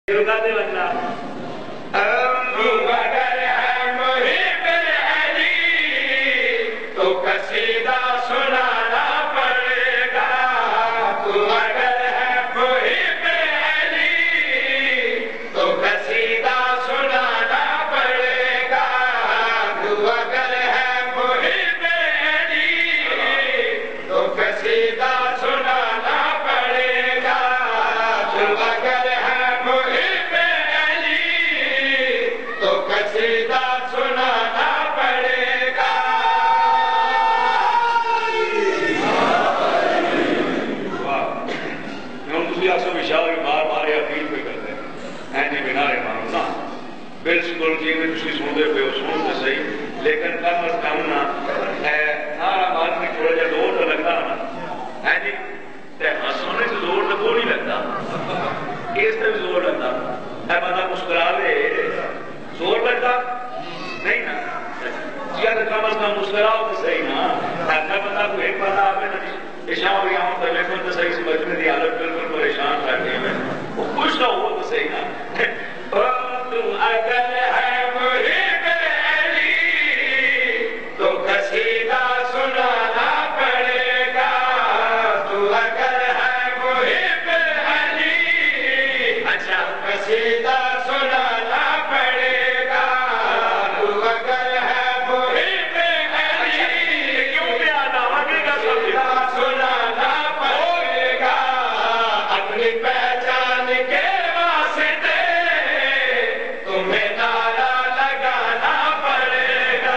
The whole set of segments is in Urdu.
رکا دے بندہ تو اگر ہے محب علی تو قصیدہ سنانا پڑے گا. تو اگر ہے محب علی تو قصیدہ سنانا پڑے گا. تو اگر ہے محب علی تو قصیدہ سنانا پڑے گا. تو اگر ہے محب علی تو قصیدہ سنانا پڑے گا. بار بار اپیل پہ کرتے ہیں جی بنا رہے مانو نا بالکل جی میں تھی سنتے پہ سنتے صحیح لیکن کم از کم نہ سارا بات میں تھوڑا جا زور تو لگتا نا ہے جی سونے سے زور تو نہیں لگتا اس سے بھی زور لگتا ہے. بندہ مسکرا لے زور لگتا نہیں نا جی کم از کم مسکراؤ تو صحیح نا. بندہ کو ایک بندہ آپ نے اشاں بھی آؤں تلیفون تو صحیح سمجھنے دی حالت بالکل پریشان کرتے ہیں وہ خوش نہ ہو تو صحیح نا. تو اگر ہے محب علی تو قصیدہ سنانا پڑے گا. تو اگر ہے محب علی اچھا قصیدہ سنانا پڑے گا. تو اگر ہے محب علی کیوں بھی آنا آگے کا قصیدہ سنانا پڑے گا. اپنی پہچان کے واسطے تمہیں نعرہ لگانا پڑے گا.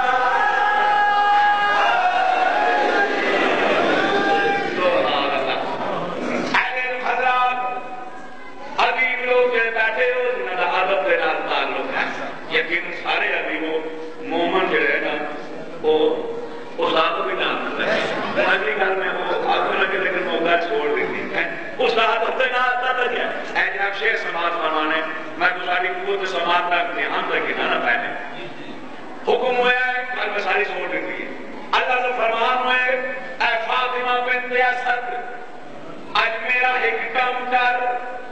سبحان اللہ. اگر حضرات حبیب لوگ بیٹھے ہو جنہوں کا عادت کے نال تعلق ہے یقین سارے حبیبوں مومن جو ہے نا وہ استاد بھی جانتا ہے. اگلی گل میں وہ آگے لگے لیکن موقع چھوڑ دیتی ہے استاد ہوتے نہ آتا تھا کیا اے جناب شیر سماعت فرمانے میں تو ساری قوت سماعت تک دھیان رکھنا نا پہلے حکم ہوا ہے کل میں ساری چھوڑ دیتی ہے. اللہ سے فرمان ہوئے اے فاطمہ بنت اسد آج میرا ایک کام کر.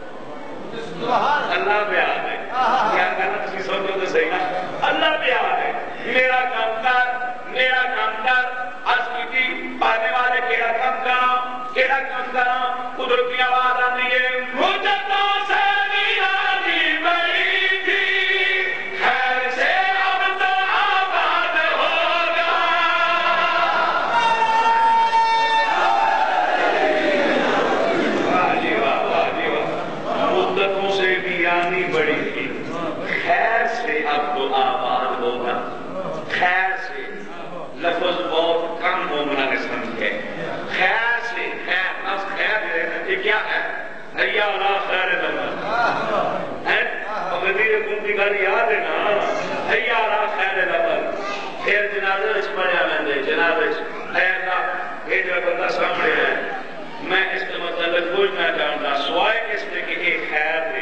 اللہ پیار ہے کیا کرنا تھی سمجھو تو صحیح نا اللہ پیار ہے میرا کام کر آج کی پانے والے کیڑا کام کرنا قدرت کی آواز آتی ہے مجھے تو سیرانی بڑی تھی خیر سے اب تو آباد ہوگا. واہ جی واہ واہ جی واہ. مدتوں سے بھی آنی بڑی تھی خیر سے اب تو آباد ہوگا. خیر سے لفظ بہت کم مومنہ نے سمجھے. خیر سے خیر لفظ خیر یہ کیا ہے حیا علی خیر لفظ ہے اور غدیر کن کی گل یاد ہے نا حیا علی خیر لفظ. پھر جنازے وچ پڑھیا ویندے جنازے وچ اے اللہ یہ جو بندہ سامنے ہے میں اس کے مطلب کچھ نہ جانتا سوائے اس میں کہ ایک خیر دے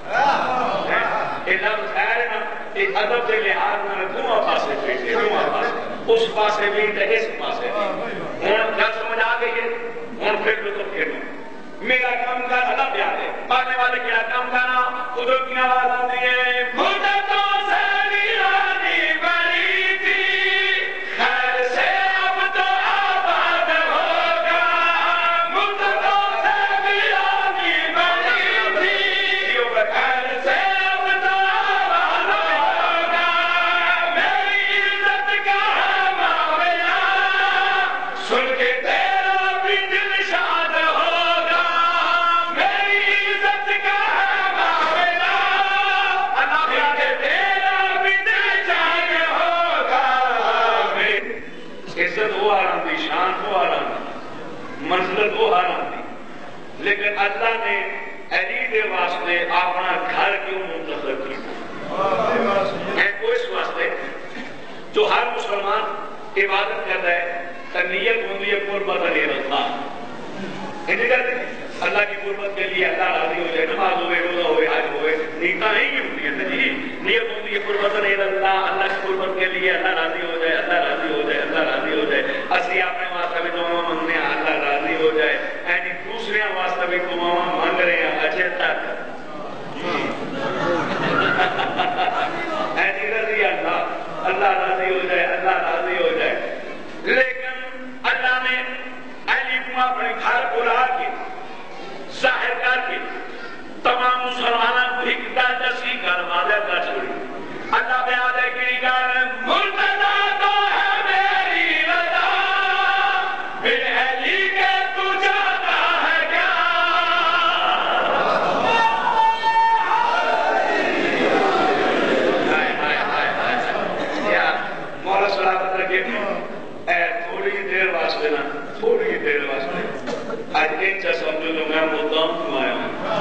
یہ لفظ خیر ہے نا ایک ادب کے لحاظ میں دونوں پاسے پیٹے دونوں پاسے اس پاسے بھی تو اس پاسے بھی ہوں جب سمجھ آ گئی ہے ہوں پھر تو پھر میرا کام کا اللہ پیار ہے پانے والے کیا کام کرنا قدرت کی آواز آتی ہے مجھے تو سیرانی بڑی تھی خیر سے اب تو آباد ہوگا. مجھے تو سیرانی بڑی تھی خیر سے اب تو آباد ہوگا. میری عزت کا ہے معاملہ سن کے تیرا بھی دل شاد ہوگا. میری عزت کا ہے معاملہ اللہ کے تیرا بھی دل شاد ہوگا. عزت وہ آرام دی شان وہ آرام دی منزلت وہ آرام دی لیکن اللہ نے علی دے واسطے اپنا گھر کیوں منتخب کیا ہے کوئی اس واسطے جو ہر مسلمان عبادت کرتا ہے نیت ہوتی ہے قربت علی اللہ اللہ کی قربت کے لیے اللہ راضی ہو جائے نماز ہوئے روزہ ہوئے حج ہوئے نیتاں نہیں ہوتی ہیں جی نیت ہوتی ہے قربت علی اللہ اللہ کی قربت کے لیے اللہ راضی ہو جائے اللہ راضی ہو جائے اللہ راضی ہو جائے. اسی اپنے واسطے بھی دعا مانگنے ہیں اللہ راضی ہو جائے یعنی دوسرے واسطے بھی دعا مانگ رہے ہیں اچھے تک مسلمانہ بھکتا جسی کروا دے کا چھوڑی اللہ بیاد ہے کہ نگار مرتضی تو ہے میری رضا پھر علی کے تو جاتا ہے کیا مولا صلابت رکھے تھوڑی دیر واسطے نا تھوڑی دیر واسطے آج ایک چا سمجھو جو میں مدام کیوں آیا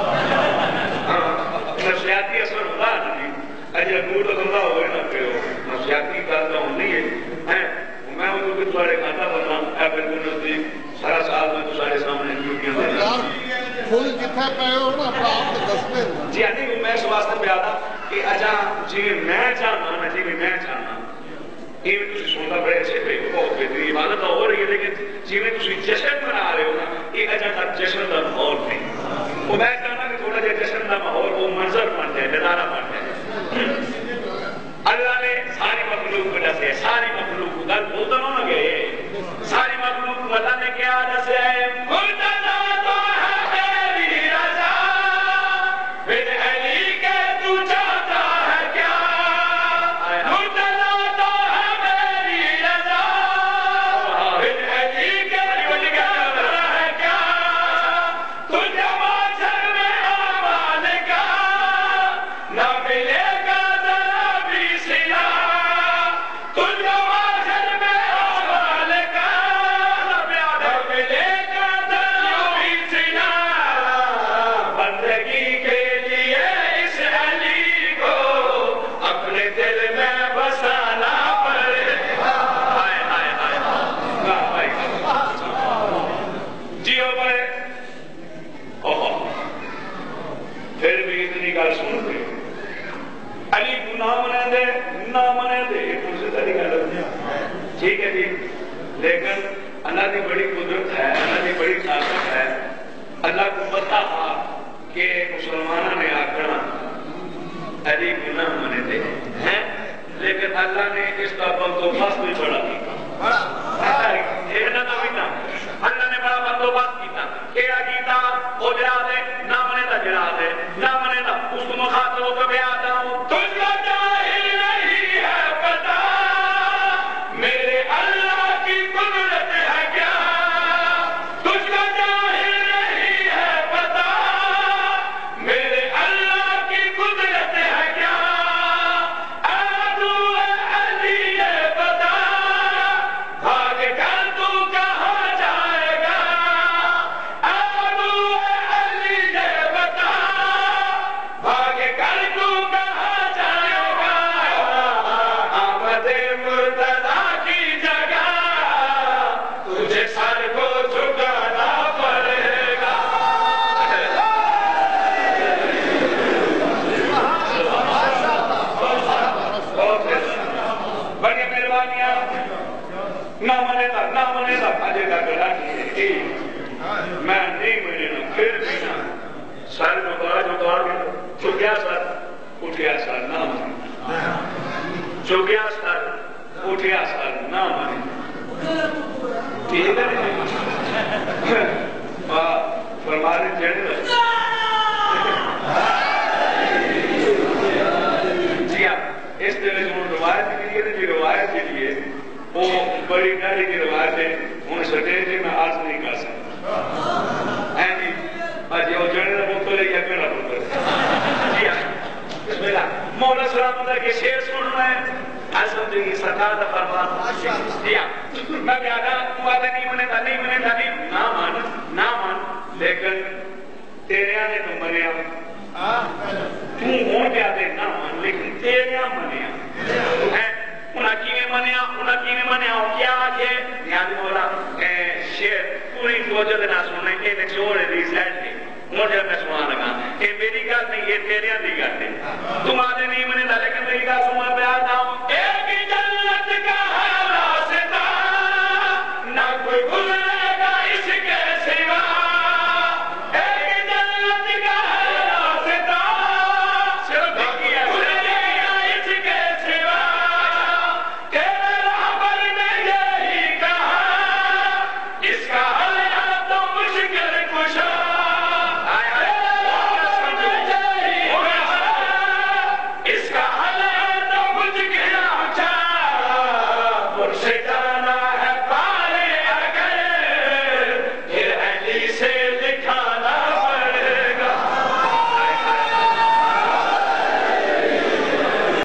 ہوں نفسیاتی اثر ہوتا نہیں اجھے مور تو اللہ ہوئے نہ کہ نفسیاتی کرتا ہوں نہیں ہے میں وہ جو کہ تمہارے کھاتا بنا اے بالکل نزدیک سارا سال میں تو سارے سامنے ڈیوٹیاں دے رہا فل جتھا پہ ہو نا اپنا آپ کو دستے جی نہیں میں اس واسطے پہ آتا کہ اجا جی میں چاہنا نا جی میں چاہنا یہ تسی سنتا بڑے اچھے پہ بہت بہتری عبادت ہو رہی ہے لیکن جی میں تسی جشن بنا رہے ہو نا یہ اجا تک جشن کا ماحول نہیں وہ میں چاہنا کہ تھوڑا جہا جشن کا ماحول وہ منظر بن جائے نظارہ بن جائے اللہ نے ساری مخلوق کو دسے ساری مخلوق کو گل بولتا نہ گئے ساری مخلوق کو اللہ نے کیا دسے مرتضی تو ہے میری رضا پھر علی کے تو جاتا ہے کیا مرتضی تو ہے میری رضا پھر علی کے تو جاتا ہے کیا تجھے معاشر میں آمان کا نہ ملے گا ذرا بھی سلا تجھے معاشر میں آمان کا نہ ملے گا ذرا بھی سلا بندگی کے لیے اس علی کو اپنے دل میں بسانا پڑے ہائے ہائے ہائے واہ بھائی جیو بھائی پھر بھی اتنی گل سن کے علی کو نہ منے دے تم سے تری گل ٹھیک ہے جی لیکن اللہ کی بڑی قدرت ہے اللہ کی بڑی طاقت ہے اللہ کو پتا تھا کہ مسلمانوں نے آکڑا علی کو نہ منے دے ہیں لیکن اللہ نے اس کا بندوبست بھی بڑا کیا اللہ نے بڑا بندوبست کیا کیا کیتا وہ جڑا دے نہ منے دا جڑا دے نہ منے دا اس کو مخاطب ہو کے آتا ہوں تجھ کو ظاہر نہیں ہے پتا میرے اللہ کی قدرت ہے کیا تجھ کو ظاہر نہیں ہے پتا میرے اللہ کی قدرت ہے کیا ابو علی یہ بتا بھاگ کر تو کہاں جائے گا ابو علی یہ بتا بھاگ کر تو کہاں جائے گا آمد مرتضی کی جگہ تجھے سر کو جھکانا پڑے گا بڑی مہربانیاں نہ منے گا اجے تک راٹھی میں نہیں منے گا پھر بھی نہ سر جھکا چکیا سر اٹھیا سر نہ منے چکیا سر اٹھیا سر نہ منے ٹھیک ہے فرمانے چڑھ جی ہاں اس دن روایت کے لیے جی روایت کے لیے وہ بڑی گاڑی کی روایت ہے ہوں سٹیج میں آج نہیں کر سکتا جی وہ جڑے کا پتر ہے یا میرا پتر جی ہاں بسم اللہ مولا سلام کے شیر سن رہے ہیں سمجھے سرکار کا فرمان جی ہاں میں کہا تو آدھے نہیں منے تھا نہ مان لیکن تیرے نے تو منیا تو ہون پہ آدھے نہ مان لیکن تیرے منیا انہاں کی منیا کیا آگے یاد بولا شیر پوری توجہ دینا سننے کے نچوڑ ریزائٹ کے مجھے میں سنا لگا کہ میری گل نہیں یہ تیرے دی